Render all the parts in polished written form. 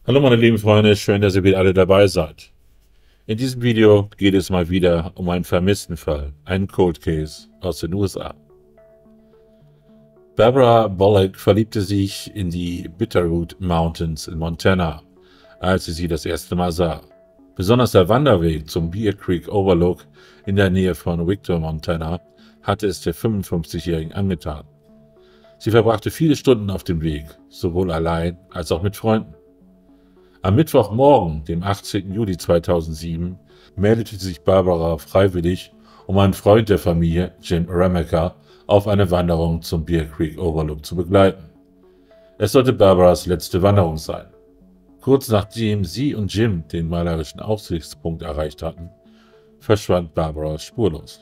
Hallo meine lieben Freunde, schön, dass ihr wieder alle dabei seid. In diesem Video geht es mal wieder um einen vermissten Fall, einen Cold Case aus den USA. Barbara Bullock verliebte sich in die Bitterroot Mountains in Montana, als sie das erste Mal sah. Besonders der Wanderweg zum Bear Creek Overlook in der Nähe von Victor, Montana, hatte es der 55-Jährigen angetan. Sie verbrachte viele Stunden auf dem Weg, sowohl allein als auch mit Freunden. Am Mittwochmorgen, dem 18. Juli 2007, meldete sich Barbara freiwillig, um einen Freund der Familie, Jim Ramaker, auf eine Wanderung zum Bear Creek Overlook zu begleiten. Es sollte Barbaras letzte Wanderung sein. Kurz nachdem sie und Jim den malerischen Aussichtspunkt erreicht hatten, verschwand Barbara spurlos.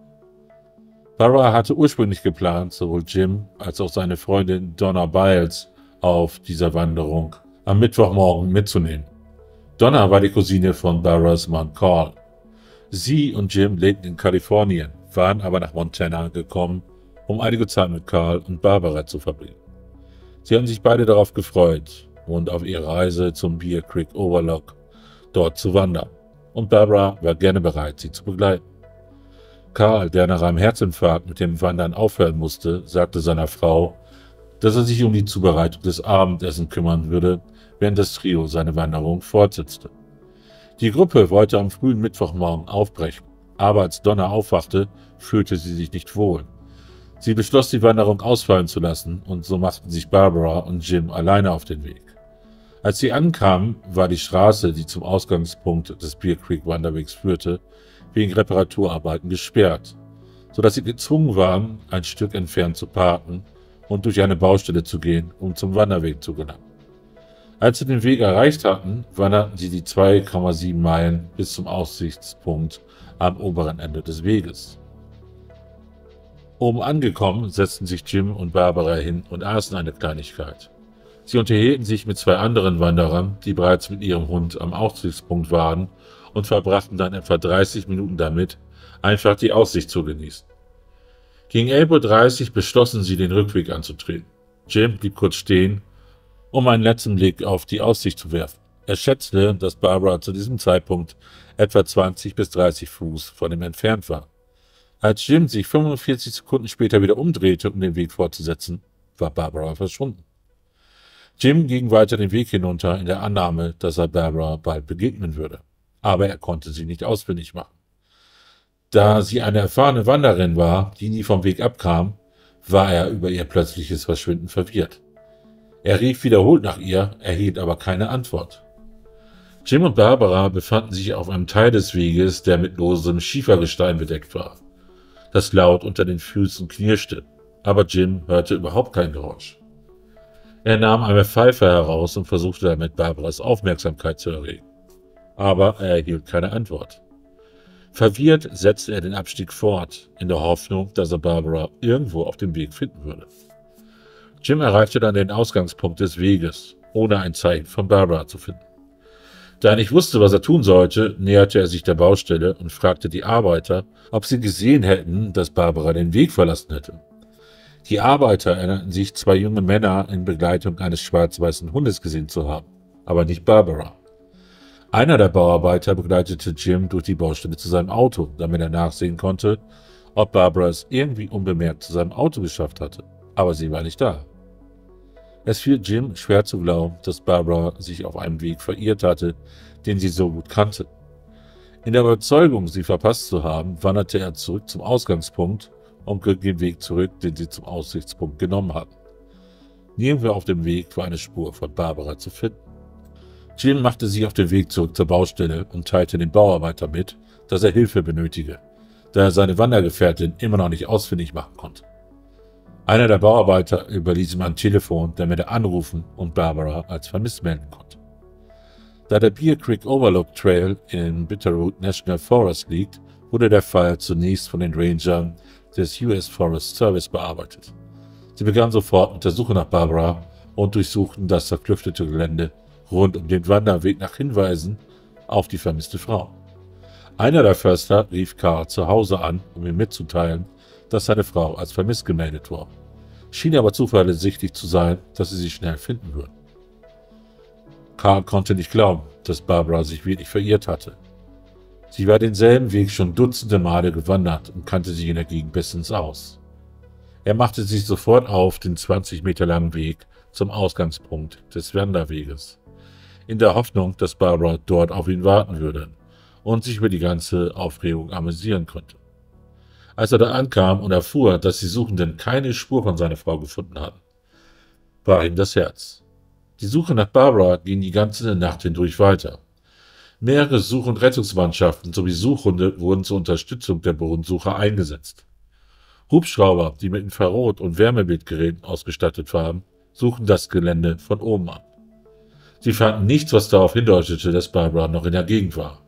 Barbara hatte ursprünglich geplant, sowohl Jim als auch seine Freundin Donna Biles auf dieser Wanderung am Mittwochmorgen mitzunehmen. Donna war die Cousine von Barbaras Mann Carl. Sie und Jim lebten in Kalifornien, waren aber nach Montana gekommen, um einige Zeit mit Carl und Barbara zu verbringen. Sie hatten sich beide darauf gefreut und auf ihre Reise zum Bear Creek Overlook dort zu wandern. Und Barbara war gerne bereit, sie zu begleiten. Carl, der nach einem Herzinfarkt mit dem Wandern aufhören musste, sagte seiner Frau, dass er sich um die Zubereitung des Abendessens kümmern würde, während das Trio seine Wanderung fortsetzte. Die Gruppe wollte am frühen Mittwochmorgen aufbrechen, aber als Donna aufwachte, fühlte sie sich nicht wohl. Sie beschloss, die Wanderung ausfallen zu lassen, und so machten sich Barbara und Jim alleine auf den Weg. Als sie ankamen, war die Straße, die zum Ausgangspunkt des Bear Creek Wanderwegs führte, wegen Reparaturarbeiten gesperrt, sodass sie gezwungen waren, ein Stück entfernt zu parken und durch eine Baustelle zu gehen, um zum Wanderweg zu gelangen. Als sie den Weg erreicht hatten, wanderten sie die 2,7 Meilen bis zum Aussichtspunkt am oberen Ende des Weges. Oben angekommen, setzten sich Jim und Barbara hin und aßen eine Kleinigkeit. Sie unterhielten sich mit zwei anderen Wanderern, die bereits mit ihrem Hund am Aussichtspunkt waren, und verbrachten dann etwa 30 Minuten damit, einfach die Aussicht zu genießen. Gegen 11:30 Uhr beschlossen sie, den Rückweg anzutreten. Jim blieb kurz stehen, um einen letzten Blick auf die Aussicht zu werfen. Er schätzte, dass Barbara zu diesem Zeitpunkt etwa 20 bis 30 Fuß von ihm entfernt war. Als Jim sich 45 Sekunden später wieder umdrehte, um den Weg fortzusetzen, war Barbara verschwunden. Jim ging weiter den Weg hinunter in der Annahme, dass er Barbara bald begegnen würde. Aber er konnte sie nicht ausfindig machen. Da sie eine erfahrene Wanderin war, die nie vom Weg abkam, war er über ihr plötzliches Verschwinden verwirrt. Er rief wiederholt nach ihr, erhielt aber keine Antwort. Jim und Barbara befanden sich auf einem Teil des Weges, der mit losem Schiefergestein bedeckt war, das laut unter den Füßen knirschte, aber Jim hörte überhaupt kein Geräusch. Er nahm eine Pfeife heraus und versuchte damit Barbaras Aufmerksamkeit zu erregen, aber er erhielt keine Antwort. Verwirrt setzte er den Abstieg fort, in der Hoffnung, dass er Barbara irgendwo auf dem Weg finden würde. Jim erreichte dann den Ausgangspunkt des Weges, ohne ein Zeichen von Barbara zu finden. Da er nicht wusste, was er tun sollte, näherte er sich der Baustelle und fragte die Arbeiter, ob sie gesehen hätten, dass Barbara den Weg verlassen hätte. Die Arbeiter erinnerten sich, zwei junge Männer in Begleitung eines schwarz-weißen Hundes gesehen zu haben, aber nicht Barbara. Einer der Bauarbeiter begleitete Jim durch die Baustelle zu seinem Auto, damit er nachsehen konnte, ob Barbara es irgendwie unbemerkt zu seinem Auto geschafft hatte, aber sie war nicht da. Es fiel Jim schwer zu glauben, dass Barbara sich auf einem Weg verirrt hatte, den sie so gut kannte. In der Überzeugung, sie verpasst zu haben, wanderte er zurück zum Ausgangspunkt und ging den Weg zurück, den sie zum Aussichtspunkt genommen hatten. Nirgendwo auf dem Weg war eine Spur von Barbara zu finden. Jim machte sich auf den Weg zurück zur Baustelle und teilte dem Bauarbeiter mit, dass er Hilfe benötige, da er seine Wandergefährtin immer noch nicht ausfindig machen konnte. Einer der Bauarbeiter überließ ihm ein Telefon, damit er anrufen und Barbara als vermisst melden konnte. Da der Bear Creek Overlook Trail in Bitterroot National Forest liegt, wurde der Fall zunächst von den Rangern des US Forest Service bearbeitet. Sie begannen sofort mit der Suche nach Barbara und durchsuchten das zerklüftete Gelände rund um den Wanderweg nach Hinweisen auf die vermisste Frau. Einer der Förster rief Carl zu Hause an, um ihm mitzuteilen, dass seine Frau als vermisst gemeldet war. Schien aber zuversichtlich zu sein, dass sie sich schnell finden würden. Carl konnte nicht glauben, dass Barbara sich wirklich verirrt hatte. Sie war denselben Weg schon dutzende Male gewandert und kannte sich in der Gegend bestens aus. Er machte sich sofort auf den 20 Meter langen Weg zum Ausgangspunkt des Wanderweges, in der Hoffnung, dass Barbara dort auf ihn warten würde und sich über die ganze Aufregung amüsieren konnte. Als er da ankam und erfuhr, dass die Suchenden keine Spur von seiner Frau gefunden hatten, brach ihm das Herz. Die Suche nach Barbara ging die ganze Nacht hindurch weiter. Mehrere Such- und Rettungsmannschaften sowie Suchhunde wurden zur Unterstützung der Bodensucher eingesetzt. Hubschrauber, die mit Infrarot- und Wärmebildgeräten ausgestattet waren, suchten das Gelände von oben ab. Sie fanden nichts, was darauf hindeutete, dass Barbara noch in der Gegend war.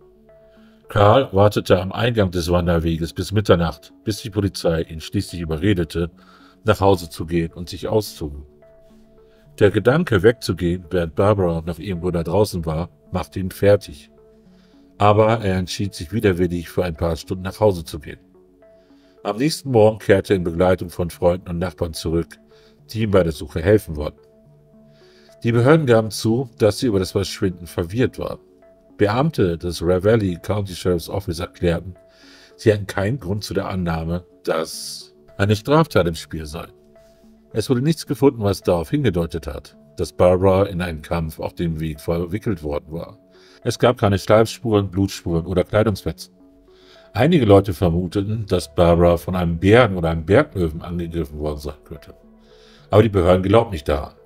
Carl wartete am Eingang des Wanderweges bis Mitternacht, bis die Polizei ihn schließlich überredete, nach Hause zu gehen und sich auszuruhen. Der Gedanke, wegzugehen, während Barbara noch irgendwo da draußen war, machte ihn fertig. Aber er entschied sich widerwillig, für ein paar Stunden nach Hause zu gehen. Am nächsten Morgen kehrte er in Begleitung von Freunden und Nachbarn zurück, die ihm bei der Suche helfen wollten. Die Behörden gaben zu, dass sie über das Verschwinden verwirrt waren. Beamte des Ravalli County Sheriff's Office erklärten, sie hätten keinen Grund zu der Annahme, dass eine Straftat im Spiel sei. Es wurde nichts gefunden, was darauf hingedeutet hat, dass Barbara in einen Kampf auf dem Weg verwickelt worden war. Es gab keine Schleifspuren, Blutspuren oder Kleidungsfetzen. Einige Leute vermuteten, dass Barbara von einem Bären oder einem Berglöwen angegriffen worden sein könnte. Aber die Behörden glaubten nicht daran.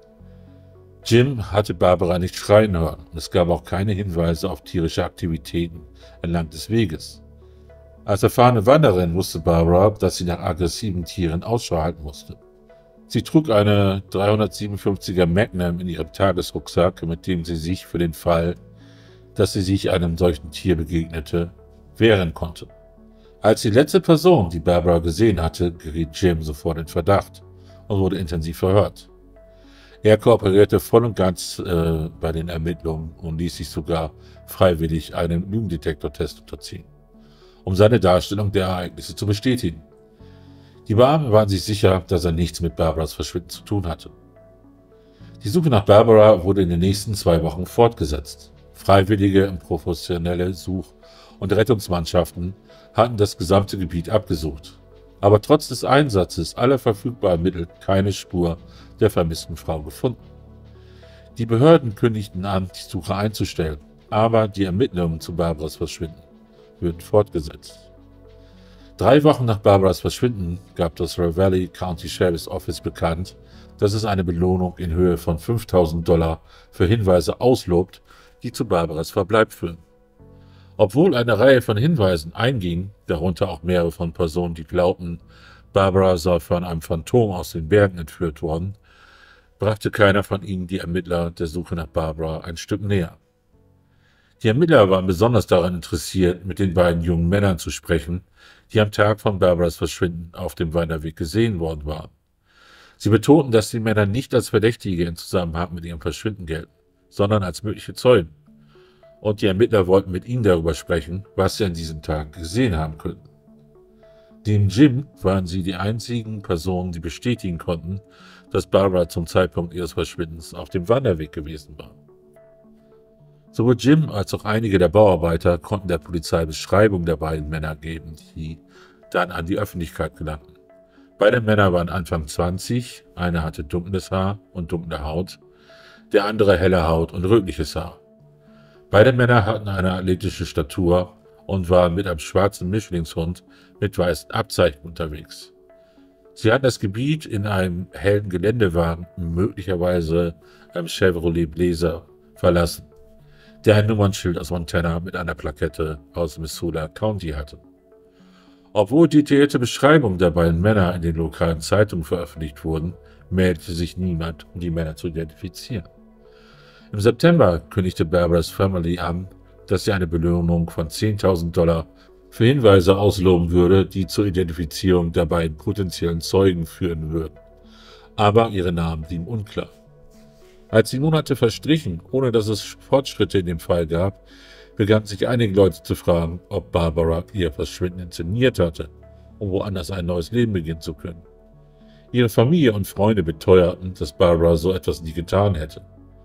Jim hatte Barbara nicht schreien hören und es gab auch keine Hinweise auf tierische Aktivitäten entlang des Weges. Als erfahrene Wanderin wusste Barbara, dass sie nach aggressiven Tieren Ausschau halten musste. Sie trug eine 357er Magnum in ihrem Tagesrucksack, mit dem sie sich für den Fall, dass sie sich einem solchen Tier begegnete, wehren konnte. Als die letzte Person, die Barbara gesehen hatte, geriet Jim sofort in Verdacht und wurde intensiv verhört. Er kooperierte voll und ganz bei den Ermittlungen und ließ sich sogar freiwillig einem Lügendetektortest unterziehen, um seine Darstellung der Ereignisse zu bestätigen. Die Beamten waren sich sicher, dass er nichts mit Barbaras Verschwinden zu tun hatte. Die Suche nach Barbara wurde in den nächsten 2 Wochen fortgesetzt. Freiwillige und professionelle Such- und Rettungsmannschaften hatten das gesamte Gebiet abgesucht, aber trotz des Einsatzes aller verfügbaren Mittel keine Spur der vermissten Frau gefunden. Die Behörden kündigten an, die Suche einzustellen, aber die Ermittlungen zu Barbaras Verschwinden würden fortgesetzt. 3 Wochen nach Barbaras Verschwinden gab das Ravalli County Sheriff's Office bekannt, dass es eine Belohnung in Höhe von $5.000 für Hinweise auslobt, die zu Barbaras Verbleib führen. Obwohl eine Reihe von Hinweisen einging, darunter auch mehrere von Personen, die glaubten, Barbara sei von einem Phantom aus den Bergen entführt worden, brachte keiner von ihnen die Ermittler der Suche nach Barbara ein Stück näher. Die Ermittler waren besonders daran interessiert, mit den beiden jungen Männern zu sprechen, die am Tag von Barbaras Verschwinden auf dem Wanderweg gesehen worden waren. Sie betonten, dass die Männer nicht als Verdächtige im Zusammenhang mit ihrem Verschwinden gelten, sondern als mögliche Zeugen. Und die Ermittler wollten mit ihnen darüber sprechen, was sie an diesem Tag gesehen haben könnten. Neben Jim waren sie die einzigen Personen, die bestätigen konnten, dass Barbara zum Zeitpunkt ihres Verschwindens auf dem Wanderweg gewesen war. Sowohl Jim als auch einige der Bauarbeiter konnten der Polizei Beschreibungen der beiden Männer geben, die dann an die Öffentlichkeit gelangten. Beide Männer waren Anfang 20, einer hatte dunkles Haar und dunkle Haut, der andere helle Haut und rötliches Haar. Beide Männer hatten eine athletische Statur und waren mit einem schwarzen Mischlingshund mit weißen Abzeichen unterwegs. Sie hatten das Gebiet in einem hellen Geländewagen, möglicherweise einem Chevrolet Blazer, verlassen, der ein Nummernschild aus Montana mit einer Plakette aus Missoula County hatte. Obwohl detaillierte Beschreibungen der beiden Männer in den lokalen Zeitungen veröffentlicht wurden, meldete sich niemand, um die Männer zu identifizieren. Im September kündigte Barbaras Family an, dass sie eine Belohnung von $10.000 für Hinweise ausloben würde, die zur Identifizierung der beiden potenziellen Zeugen führen würden. Aber ihre Namen blieben unklar. Als die Monate verstrichen, ohne dass es Fortschritte in dem Fall gab, begannen sich einige Leute zu fragen, ob Barbara ihr Verschwinden inszeniert hatte, um woanders ein neues Leben beginnen zu können. Ihre Familie und Freunde beteuerten, dass Barbara so etwas nie getan hätte.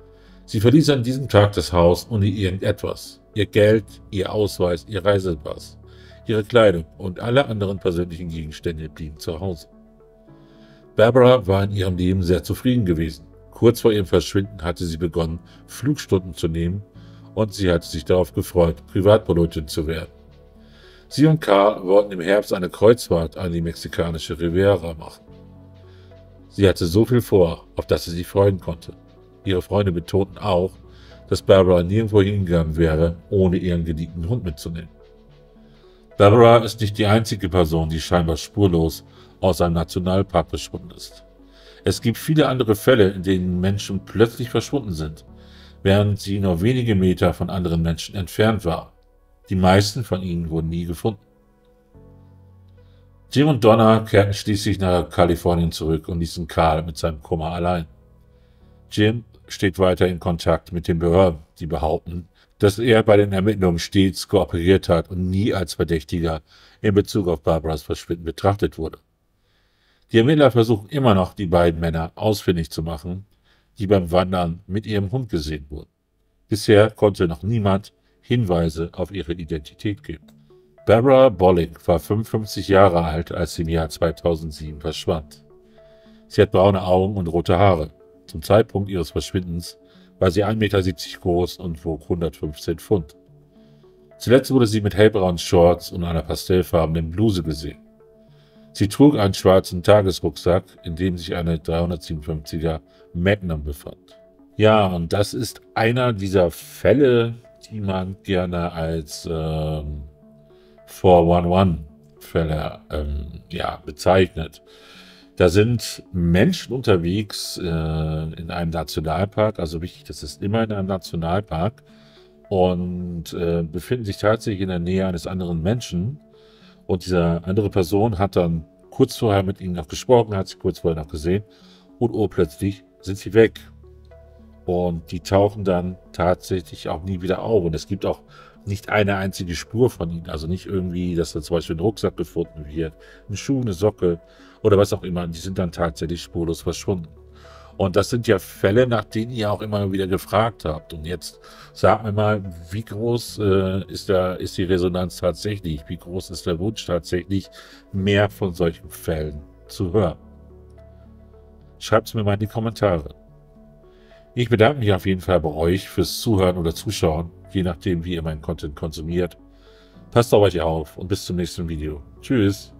Sie verließ an diesem Tag das Haus ohne irgendetwas. Ihr Geld, ihr Ausweis, ihr Reisepass, ihre Kleidung und alle anderen persönlichen Gegenstände blieben zu Hause. Barbara war in ihrem Leben sehr zufrieden gewesen. Kurz vor ihrem Verschwinden hatte sie begonnen, Flugstunden zu nehmen und sie hatte sich darauf gefreut, Privatpilotin zu werden. Sie und Carl wollten im Herbst eine Kreuzfahrt an die mexikanische Riviera machen. Sie hatte so viel vor, auf das sie sich freuen konnte. Ihre Freunde betonten auch, dass Barbara nirgendwo hingegangen wäre, ohne ihren geliebten Hund mitzunehmen. Barbara ist nicht die einzige Person, die scheinbar spurlos aus einem Nationalpark verschwunden ist. Es gibt viele andere Fälle, in denen Menschen plötzlich verschwunden sind, während sie nur wenige Meter von anderen Menschen entfernt waren. Die meisten von ihnen wurden nie gefunden. Jim und Donna kehrten schließlich nach Kalifornien zurück und ließen Carl mit seinem Kummer allein. Jim steht weiter in Kontakt mit den Behörden, die behaupten, dass er bei den Ermittlungen stets kooperiert hat und nie als Verdächtiger in Bezug auf Barbaras Verschwinden betrachtet wurde. Die Ermittler versuchen immer noch, die beiden Männer ausfindig zu machen, die beim Wandern mit ihrem Hund gesehen wurden. Bisher konnte noch niemand Hinweise auf ihre Identität geben. Barbara Bollig war 55 Jahre alt, als sie im Jahr 2007 verschwand. Sie hat braune Augen und rote Haare. Zum Zeitpunkt ihres Verschwindens war sie 1,70 Meter groß und wog 115 Pfund. Zuletzt wurde sie mit hellbraunen Shorts und einer pastellfarbenen Bluse gesehen. Sie trug einen schwarzen Tagesrucksack, in dem sich eine 357er Magnum befand. Ja, und das ist einer dieser Fälle, die man gerne als 411-Fälle bezeichnet. Da sind Menschen unterwegs in einem Nationalpark, also wichtig, das ist immer in einem Nationalpark, und befinden sich tatsächlich in der Nähe eines anderen Menschen. Und diese andere Person hat dann kurz vorher mit ihnen noch gesprochen, hat sie kurz vorher noch gesehen und plötzlich sind sie weg. Und die tauchen dann tatsächlich auch nie wieder auf. Und es gibt auch nicht eine einzige Spur von ihnen. Also nicht irgendwie, dass da zum Beispiel ein Rucksack gefunden wird, ein Schuh, eine Socke oder was auch immer. Die sind dann tatsächlich spurlos verschwunden. Und das sind ja Fälle, nach denen ihr auch immer wieder gefragt habt. Und jetzt sagt mir mal, wie groß ist die Resonanz tatsächlich? Wie groß ist der Wunsch tatsächlich, mehr von solchen Fällen zu hören? Schreibt es mir mal in die Kommentare. Ich bedanke mich auf jeden Fall bei euch fürs Zuhören oder Zuschauen, je nachdem, wie ihr meinen Content konsumiert. Passt auf euch auf und bis zum nächsten Video. Tschüss!